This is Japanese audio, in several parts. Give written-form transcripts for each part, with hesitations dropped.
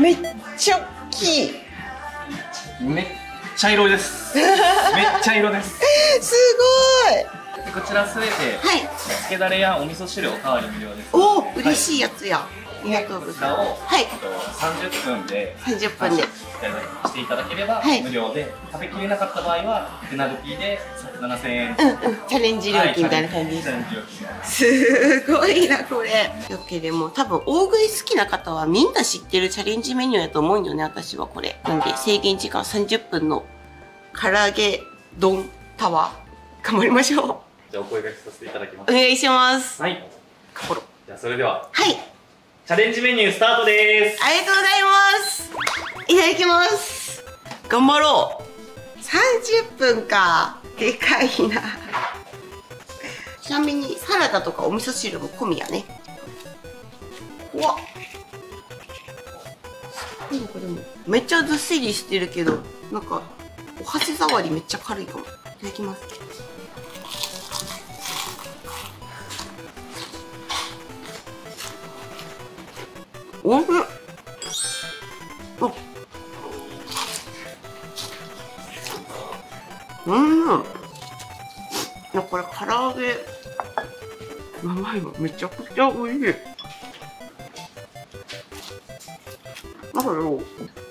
めっちゃ大きい。 めっちゃ色です。めっちゃ色です。 すごい。 でこちらすべて、つけだれやお味噌汁おかわり無料です。 おお、嬉しいやつや。ありがとうございます。はい。 30分で 30分でしていただければ無料で、食べきれなかった場合はペナルティで7000円。 チャレンジ料金みたいな感じです。すごいなこれ。よけれも多分大食い好きな方はみんな知ってるチャレンジメニューやと思うんよね、私はこれ。なんで制限時間30分の唐揚げ丼タワー頑張りましょう。 じゃあお声掛けさせていただきます。 お願いします。 はい。じゃあそれでは。 はい。 チャレンジメニュースタートです。 ありがとうございます。いただきます。頑張ろう。30分か。でかいな。ちなみにサラダとかお味噌汁も込みやね。うわっ。なんかでもめっちゃずっしりしてるけど、なんかお箸触りめっちゃ軽いかも。いただきます。おいしい。いやこれ唐揚げ長いのめちゃくちゃ美味しい。なんだろう。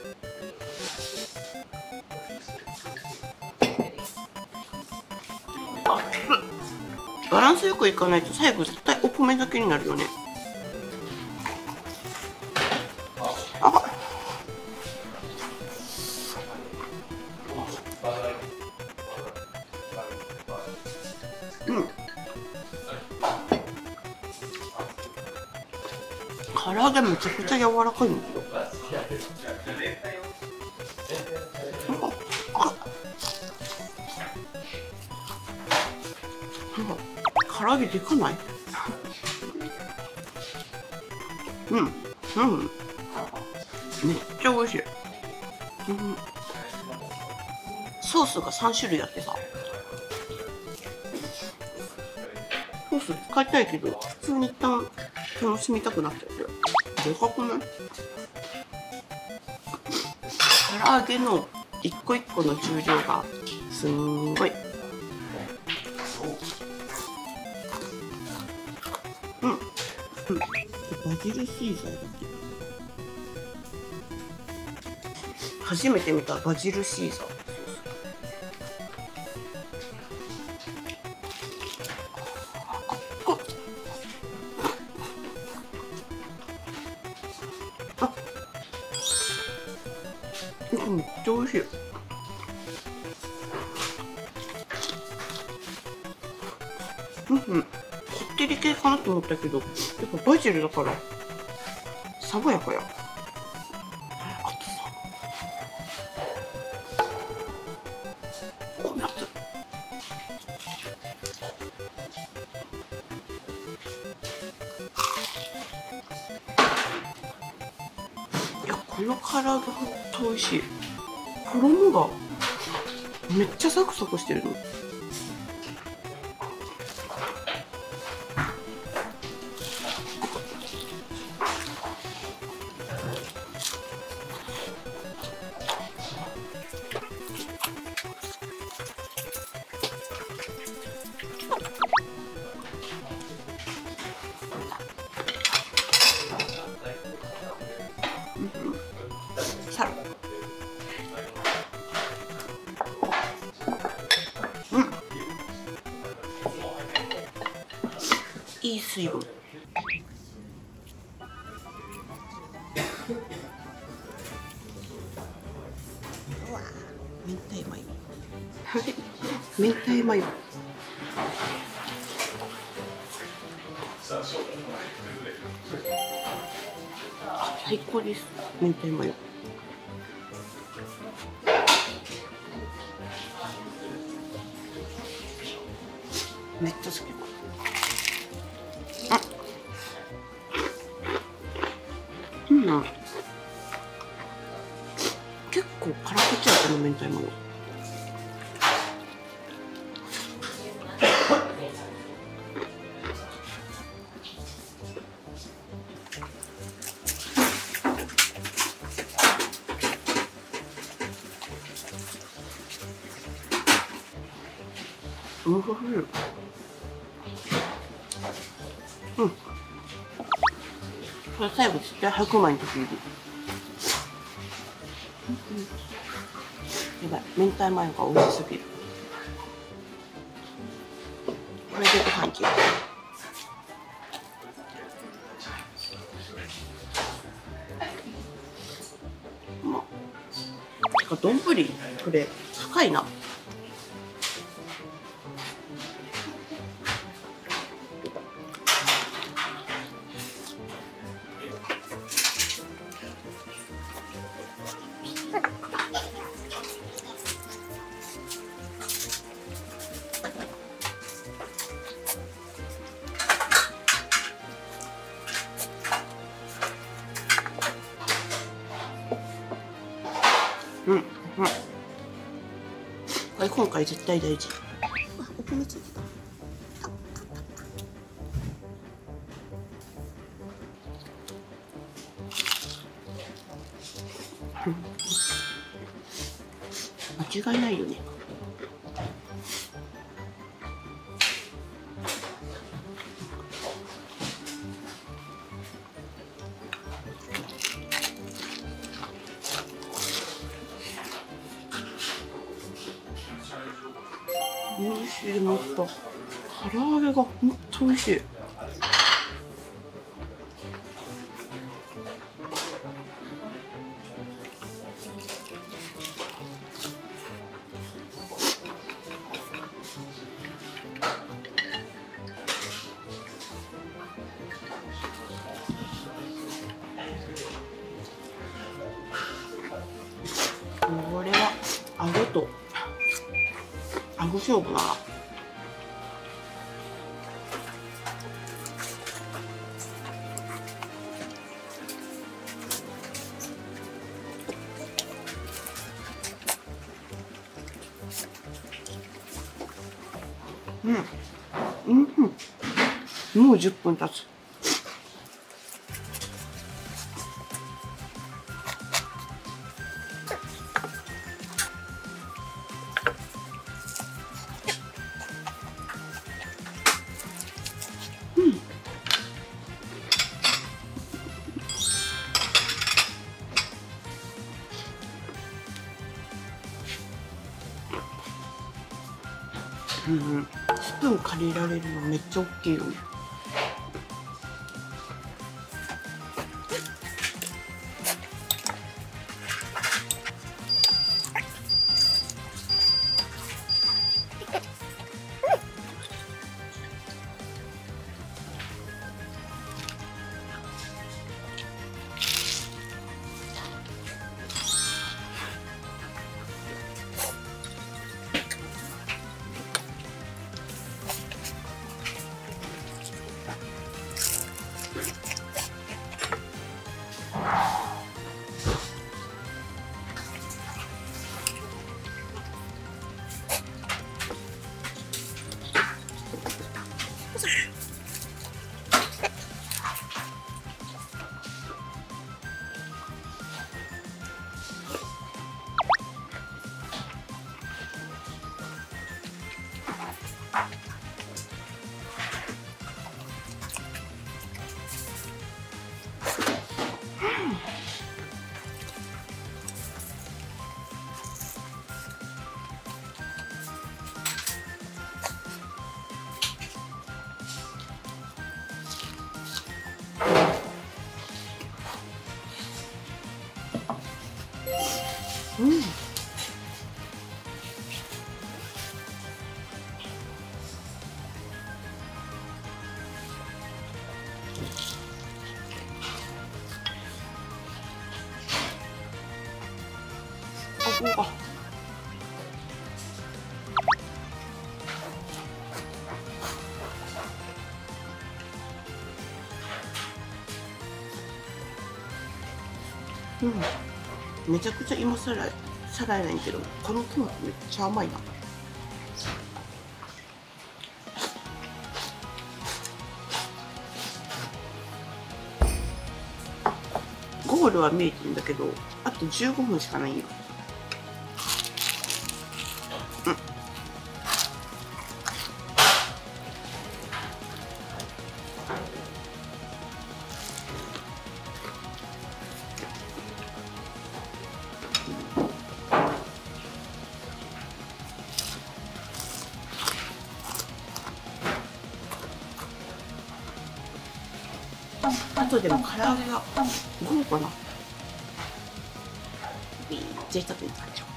バランスよくいかないと最後絶対お米だけになるよね。唐揚げめちゃくちゃ柔らかいんですよ。唐揚げでかない？めっちゃ美味しい。ソースが3種類あってさ、ソース使いたいけど普通に一旦楽しみたくなっちゃって。でかくない？唐揚げの一個一個の重量がすんごい。バジルシーザーだっけ？初めて見たバジルシーザー。めっちゃ美味しい。こってり系かなと思ったけど、やっぱバジルだから爽やかや。あとさ、このやついや、この唐揚げほんと美味しい。衣がめっちゃサクサクしてるの。サラダ。いい水分。明太マヨ。明太マヨ。最高です。明太マヨ。めっちゃ好き。結構辛口やったの明太マヨ。 うん。これ最後絶対白米に溶ける。やばい、明太マヨが美味しすぎる。これでご飯いける。丼これ深いな。うん、うん。これ今回絶対大事。お米ついてた。間違いないよね。美味しい。もっと唐揚げが本当美味しい。これは顎と顎勝負だな。うん、うん、もう10分経つ。うん、スプーン借りられるのめっちゃ大きいよね。うん。あ、うん、めちゃくちゃ今更やねんけど、このトマトめっちゃ甘いな。ゴールは見えてるんだけど、あと15分しかないよ。 後でも唐揚げが豪華な。じゃあ一つに使っちゃおう。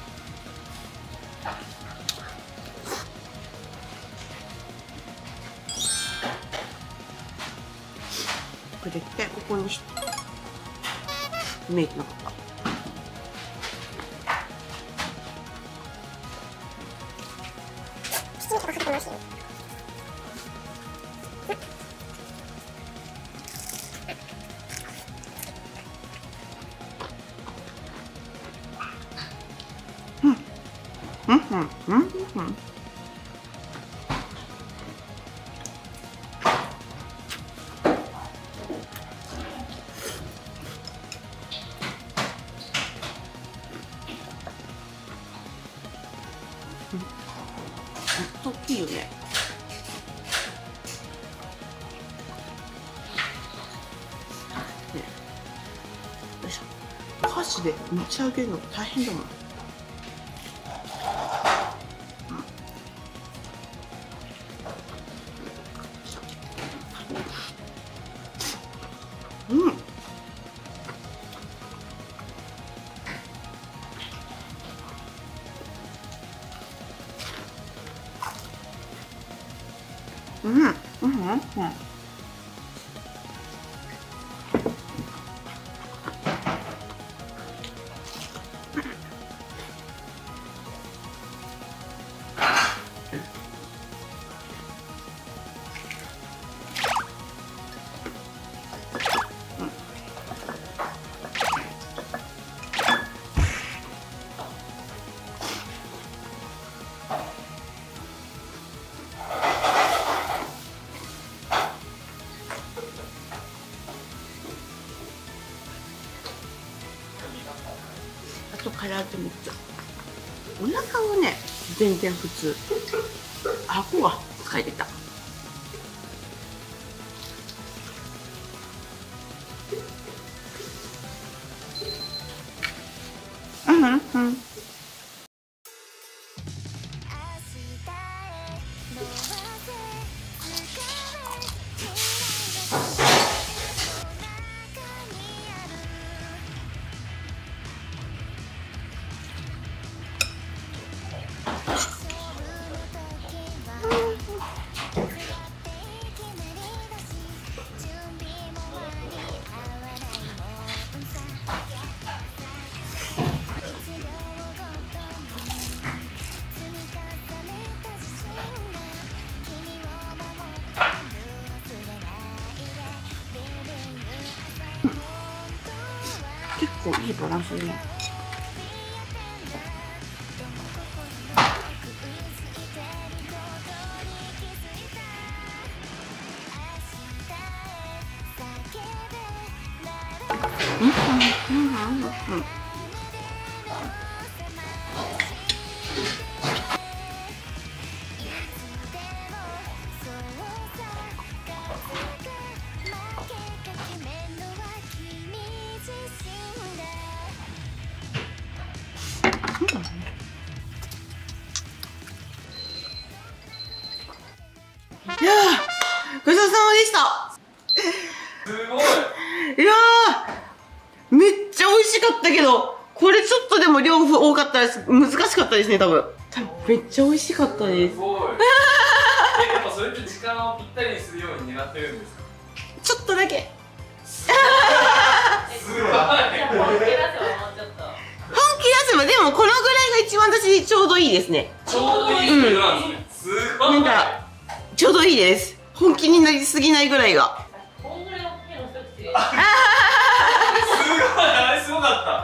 これ絶対ここにして見えてなかった。大きいよね。ね、よいしょ。箸で持ち上げるの大変だもん。うん。うん、うん、うん。あと唐揚げ3つ。お腹はね全然普通。顎が使えてた。うんうんうん。結構いいバランスでね。いやー、ごちそうさまでした。 すごい。 いやー、めっちゃ美味しかったけど、これちょっとでも量多かったです。難しかったですね、多分めっちゃ美味しかったです。 すごい。やっぱそれって時間をぴったりにするように狙ってるんですか？ ちょっとだけ。 すごい。 本気出せば、でもこのぐらいが一番私ちょうどいいですね。 ちょうどいいスピードなんですね。すごい。 なんかちょうどいいです。本気になりすぎないぐらいが。 こんぐらい大きいの一口。すごい、あれすごかった。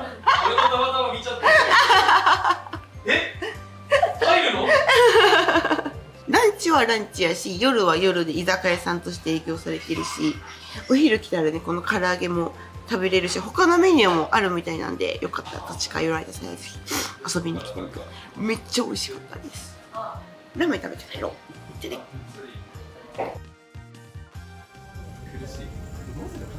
俺もたまたま見ちゃった。え？入るの？ ランチはランチやし、夜は夜で居酒屋さんとして営業されてるし、お昼来たらね、この唐揚げも食べれるし、他のメニューもあるみたいなんで、よかったら近寄られた際ぜひ遊びに来てみて。めっちゃ美味しかったです。ラーメン食べて帰ろう。ってね。 苦しい。